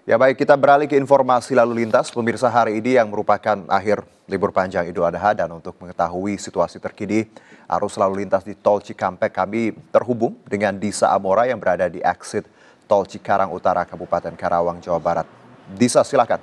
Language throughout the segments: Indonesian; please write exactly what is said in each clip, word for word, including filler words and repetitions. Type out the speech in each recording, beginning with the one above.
Ya baik, kita beralih ke informasi lalu lintas. Pemirsa, hari ini yang merupakan akhir libur panjang Idul Adha, dan untuk mengetahui situasi terkini arus lalu lintas di Tol Cikampek, kami terhubung dengan Disa Amora yang berada di exit Tol Cikarang Utara, Kabupaten Karawang, Jawa Barat. Disa, silakan.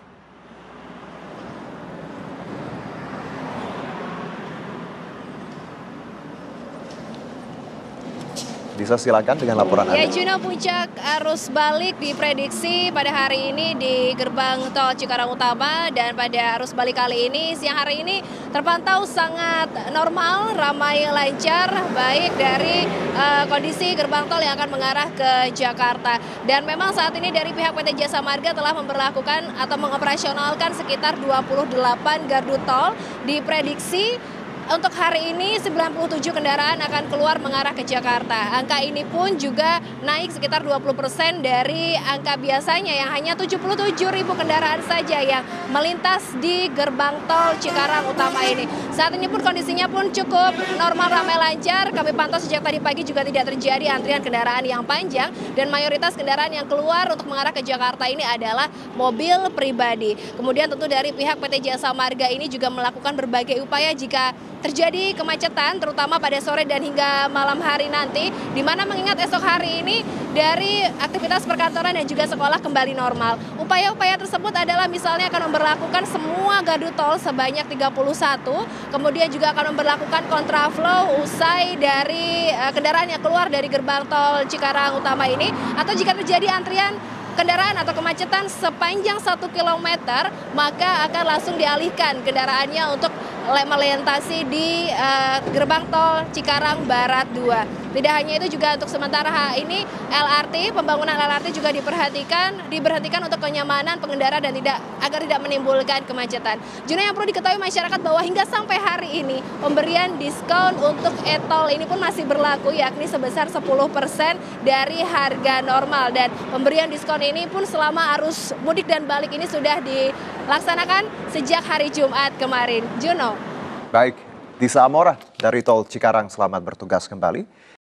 Disa, silakan dengan laporan Anda. Ya, Juno, puncak arus balik diprediksi pada hari ini di gerbang tol Cikarang Utama, dan pada arus balik kali ini siang hari ini terpantau sangat normal, ramai, lancar, baik dari uh, kondisi gerbang tol yang akan mengarah ke Jakarta. Dan memang saat ini dari pihak P T Jasa Marga telah memperlakukan atau mengoperasionalkan sekitar dua puluh delapan gardu tol. Diprediksi untuk hari ini sembilan puluh tujuh kendaraan akan keluar mengarah ke Jakarta. Angka ini pun juga naik sekitar dua puluh persen dari angka biasanya yang hanya tujuh puluh tujuh ribu kendaraan saja yang melintas di gerbang tol Cikarang Utama ini. Saat ini pun kondisinya pun cukup normal, ramai, lancar. Kami pantau sejak tadi pagi juga tidak terjadi antrian kendaraan yang panjang, dan mayoritas kendaraan yang keluar untuk mengarah ke Jakarta ini adalah mobil pribadi. Kemudian tentu dari pihak P T Jasa Marga ini juga melakukan berbagai upaya jika terjadi kemacetan, terutama pada sore dan hingga malam hari nanti, di mana mengingat esok hari ini dari aktivitas perkantoran dan juga sekolah kembali normal. Upaya-upaya tersebut adalah misalnya akan memberlakukan semua gardu tol sebanyak tiga puluh satu, kemudian juga akan memberlakukan kontraflow usai dari uh, kendaraan yang keluar dari gerbang tol Cikarang Utama ini, atau jika terjadi antrian kendaraan atau kemacetan sepanjang satu kilometer, maka akan langsung dialihkan kendaraannya untuk melintasi di uh, gerbang tol Cikarang Barat dua. Tidak hanya itu, juga untuk sementara ini L R T, pembangunan L R T juga diperhatikan, diberhentikan untuk kenyamanan pengendara dan tidak agar tidak menimbulkan kemacetan. Juno, yang perlu diketahui masyarakat bahwa hingga sampai hari ini pemberian diskon untuk e-tol ini pun masih berlaku, yakni sebesar sepuluh persen dari harga normal, dan pemberian diskon ini pun selama arus mudik dan balik ini sudah dilaksanakan sejak hari Jumat kemarin. Juno. Baik, Disa Amora dari Tol Cikarang, selamat bertugas kembali.